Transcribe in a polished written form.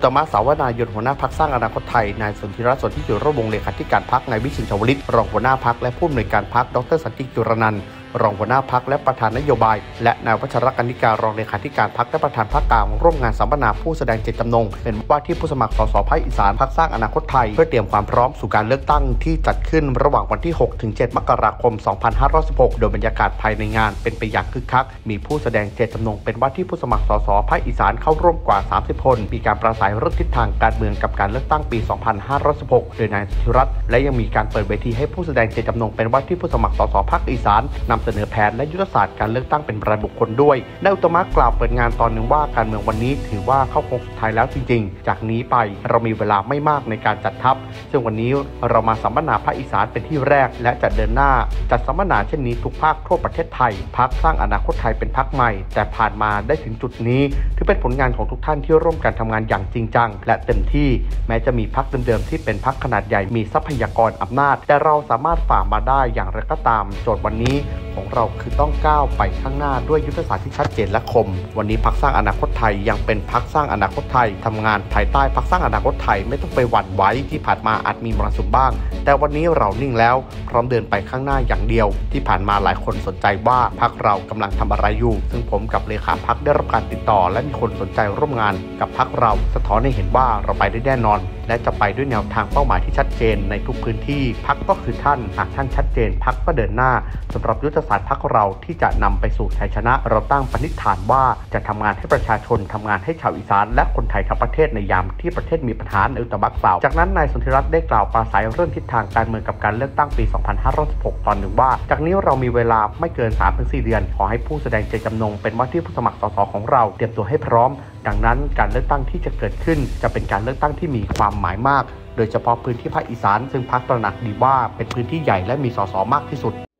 ตมะ สาวนายนหัวหน้าพรรคสร้างอนาคตไทยนายสนธิรัตน์ สนธิจุลวงศ์เลขาธิการพรรคนายวิชิต ชวลิตรองหัวหน้าพรรคและผู้อำนวยการพรรคดร.สันติจุรนันท์รองหัวหน้าพรรคและประธานนโยบายและนายวัชรกนิการรองเลขาธิการพรรคและประธานพรรคกลางร่วมงานสัมมนาผู้แสดงเจตจำนงเป็นว่าที่ผู้สมัครสสภาคอีสานพรรคสร้างอนาคตไทยเพื่อเตรียมความพร้อมสู่การเลือกตั้งที่จัดขึ้นระหว่างวันที่ 6 ถึง 7 มกราคม 2516 โดยบรรยากาศภายในงานเป็นไปอย่างคึกคักมีผู้แสดงเจตจำนงเป็นว่าที่ผู้สมัครสสภาคอีสานเข้าร่วมกว่า 30 คนมีการปราศัยเรื่องทิศทางการเมืองกับการเลือกตั้งปี 2516 โดยนายสนธิรัตน์และยังมีการเปิดเวทีให้ผู้แสดงเจตจำนงเป็นว่าที่ผู้สมัครสสภาคอีสานนำเสนอแผนและยุทธศาสตร์การเลือกตั้งเป็นรายบุคคลด้วยนายอุตมะกล่าวเปิดงานตอนหนึ่งว่าการเมืองวันนี้ถือว่าเข้าโค้งสุดท้ายแล้วจริงๆจากนี้ไปเรามีเวลาไม่มากในการจัดทัพซึ่งวันนี้เรามาสัมมนาภาคอีสานเป็นที่แรกและจะเดินหน้าจัดสัมมนาเช่นนี้ทุกภาคทั่วประเทศไทยพรรคสร้างอนาคตไทยเป็นพรรคใหม่แต่ผ่านมาได้ถึงจุดนี้ถือเป็นผลงานของทุกท่านที่ร่วมกันทำงานอย่างจริงจังและเต็มที่แม้จะมีพรรคเดิมๆที่เป็นพรรคขนาดใหญ่มีทรัพยากรอำนาจแต่เราสามารถฝ่ามาได้อย่างไรก็ตามโจทย์วันนี้ของเราคือต้องก้าวไปข้างหน้าด้วยยุทธศาสตร์ที่ชัดเจนและคมวันนี้พรรคสร้างอนาคตไทยยังเป็นพรรคสร้างอนาคตไทยทำงานภายใต้พรรคสร้างอนาคตไทยไม่ต้องไปหวั่นไหวที่ผ่านมาอาจมีมรสุมบ้างแต่วันนี้เรานิ่งแล้วพร้อมเดินไปข้างหน้าอย่างเดียวที่ผ่านมาหลายคนสนใจว่าพรรคเรากำลังทำอะไรอยู่ซึ่งผมกับเลขาพรรคได้รับการติดต่อและมีคนสนใจร่วมงานกับพรรคเราสะท้อนให้เห็นว่าเราไปได้แน่นอนและจะไปด้วยแนวทางเป้าหมายที่ชัดเจนในทุกพื้นที่พรรคก็คือท่านหากท่านชัดเจนพรรคก็เดินหน้าสำหรับยุทธศาสตร์พรรคเราที่จะนำไปสู่ชัยชนะเราตั้งปณิธานว่าจะทำงานให้ประชาชนทำงานให้ชาวอีสานและคนไทยทั้งประเทศในยามที่ประเทศมีปัญหาอุตมะกล่าวจากนั้นนายสนธิรัตน์ได้กล่าวปราศัยเรื่องทิศทางการเมืองกับการเลือกตั้งปี 2516 ตอนหนึ่งว่าจากนี้เรามีเวลาไม่เกิน 3-4 เดือนขอให้ผู้แสดงเจตจำนงเป็นว่าที่ผู้สมัครสสของเราเตรียมตัวให้พร้อมดังนั้นการเลือกตั้งที่จะเกิดขึ้นจะเป็นการเลือกตั้งที่มีความหมายมากโดยเฉพาะพื้นที่ภาคอีสานซึ่งพรรคตระหนักดีว่าเป็นพื้นที่ใหญ่และมีสสมากที่สุด